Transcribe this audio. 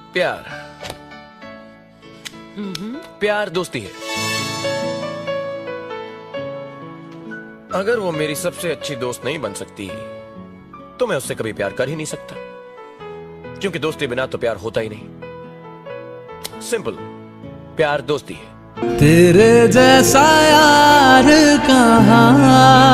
प्यार प्यार दोस्ती है। अगर वो मेरी सबसे अच्छी दोस्त नहीं बन सकती तो मैं उससे कभी प्यार कर ही नहीं सकता, क्योंकि दोस्ती बिना तो प्यार होता ही नहीं। सिंपल, प्यार दोस्ती है। तेरे जैसा यार कहाँ